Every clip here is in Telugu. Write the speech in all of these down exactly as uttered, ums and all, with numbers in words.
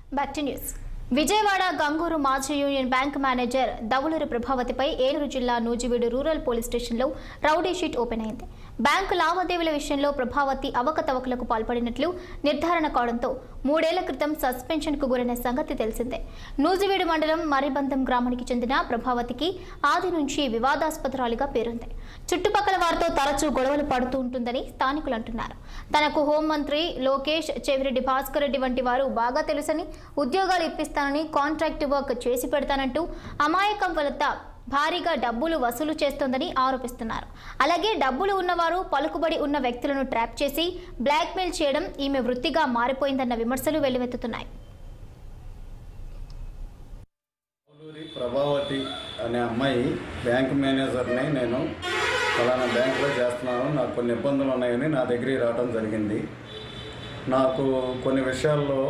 Back to news. Vijayawada Gangur మాజీ యూనియన్ బ్యాంక్ మేనేజర్ దవులూరి ప్రభావతిపై ఏలూరు జిల్లా నూజివీడు రూరల్ పోలీస్ స్టేషన్లో రౌడీ షీట్ ఓపెన్ అయింది. బ్యాంకు లావాదేవీల విషయంలో ప్రభావతి అవకతవకలకు పాల్పడినట్లు నిర్ధారణ కావడంతో మూడేళ్ల క్రితం సస్పెన్షన్కు గురైన సంగతి తెలిసిందే. నూజివీడు మండలం మరిబందం గ్రామానికి చెందిన ప్రభావతికి ఆది నుంచి వివాదాస్పదరాలుగా పేరుంది. చుట్టుపక్కల వారితో తరచూ గొడవలు పడుతూ ఉంటుందని స్థానికులు అంటున్నారు. తనకు హోంమంత్రి లోకేష్, చెవిరెడ్డి భాస్కర్ రెడ్డి వంటి వారు బాగా తెలుసని, ఉద్యోగాలు ఇప్పిస్తానని, కాంట్రాక్ట్ వర్క్ చేసి పెడతానంటూ అమాయకం వలన భారీగా డబ్బులు వసూలు చేస్తోందని ఆరోపిస్తున్నారు. అలాగే డబ్బులు ఉన్నవారు పలుకుబడి ఉన్న వ్యక్తులను ట్రాప్ చేసి బ్లాక్మెయిల్ చేయడం ఈమె వృత్తిగా మారిపోయిందన్న విమర్శలు వెల్లువెత్తుతున్నాయి. ప్రభావతి అనే అమ్మాయి బ్యాంక్ మేనేజర్ని, నేను ఫలానా బ్యాంకులో చేస్తున్నాను, నాకు కొన్ని ఇబ్బందులు ఉన్నాయని నా దగ్గరికి రావడం జరిగింది. నాకు కొన్ని విషయాల్లో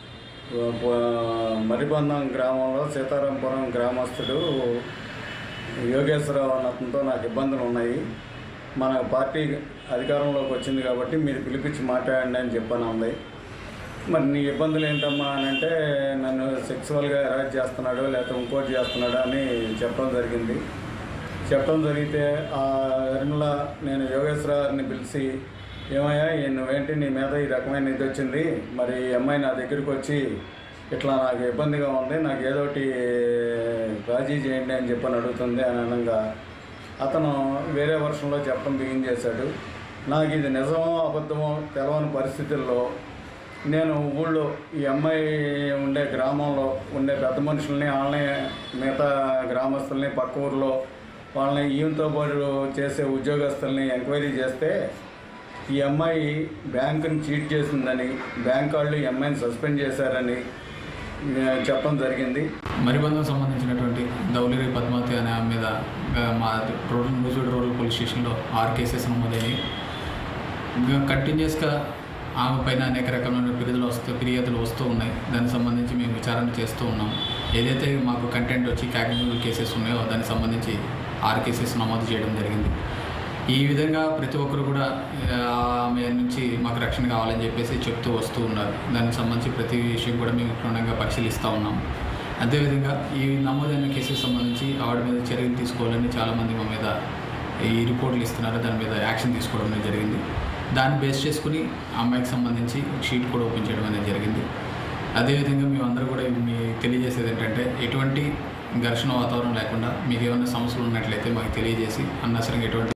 మరిబందం గ్రామంలో సీతారాంపురం గ్రామస్తుడు యోగేశ్వరరావు అన్న అతనితో నాకు ఇబ్బందులు ఉన్నాయి, మన పార్టీ అధికారంలోకి వచ్చింది కాబట్టి మీరు పిలిపించి మాట్లాడండి అని చెప్పాను ఉంది. మరి నీ ఇబ్బందులు ఏంటమ్మా అని అంటే, నన్ను సెక్సువల్గా అరెస్ట్ చేస్తున్నాడు లేకపోతే ఇంకోటి చేస్తున్నాడు అని చెప్పడం జరిగింది. చెప్పడం జరిగితే ఆ ఎర్మల నేను యోగేశ్వరరావుని పిలిచి, ఏమయ్యా నువ్వేంటి, నీ మీద ఈ రకమైన ఇది వచ్చింది, మరి ఈ అమ్మాయి నా దగ్గరికి వచ్చి ఇట్లా నాకు ఇబ్బందిగా ఉంది, నాకు ఏదోటి రాజీ చేయండి అని చెప్పని అడుగుతుంది అని అనగా అతను వేరే వర్షంలో చెప్పడం బిగిన్ చేశాడు. నాకు ఇది నిజమో అబద్ధమో తెలవని పరిస్థితుల్లో నేను ఊళ్ళో ఈ అమ్మాయి ఉండే గ్రామంలో ఉండే పెద్ద మనుషుల్ని, వాళ్ళని మిగతా గ్రామస్తుల్ని, పక్క ఊర్లో వాళ్ళని ఈయంతో పాటు చేసే ఉద్యోగస్తుల్ని ఎంక్వైరీ చేస్తే ఈ అమ్మాయి బ్యాంకుని చీట్ చేసిందని, బ్యాంక్ వాళ్ళు ఈ అమ్మాయిని సస్పెండ్ చేశారని చెప్పడం జరిగింది. మరిబందం సంబంధించినటువంటి దౌలూరి పద్మావతి అనే ఆమె మీద మా రూరల్ నూజివీడు రూరల్ పోలీస్ స్టేషన్లో ఆరు కేసెస్ నమోదయ్యాయి. కంటిన్యూస్గా ఆమె పైన అనేక రకమైన ఫిర్యాదులు వస్తూ ఫిర్యాదులు వస్తూ ఉన్నాయి. దానికి సంబంధించి మేము విచారణ చేస్తూ ఉన్నాం. ఏదైతే మాకు కంటెంట్ వచ్చి క్యాగ్నిబుల్ కేసెస్ ఉన్నాయో దానికి సంబంధించి ఆరు కేసెస్ నమోదు చేయడం జరిగింది. ఈ విధంగా ప్రతి ఒక్కరు కూడా ఆమె నుంచి మాకు రక్షణ కావాలని చెప్పేసి చెప్తూ వస్తూ ఉన్నారు. దానికి సంబంధించి ప్రతి విషయం కూడా మేము క్షుణ్ణంగా పరిశీలిస్తూ ఉన్నాము. అదేవిధంగా ఈ నమోదైన కేసుకు సంబంధించి ఆవిడ మీద చర్యలు తీసుకోవాలని చాలామంది మా మీద ఈ రిపోర్ట్లు ఇస్తున్నారు. దాని మీద యాక్షన్ తీసుకోవడం జరిగింది. దాన్ని బేస్ చేసుకుని అమ్మాయికి సంబంధించి షీట్ కూడా ఓపెన్ చేయడం అనేది జరిగింది. అదేవిధంగా మేమందరూ కూడా మీ తెలియజేసేది ఏంటంటే, ఎటువంటి ఘర్షణ వాతావరణం లేకుండా మీకు ఏమైనా సమస్యలు ఉన్నట్లయితే మాకు తెలియజేసి అన్నసరంగా ఎటువంటి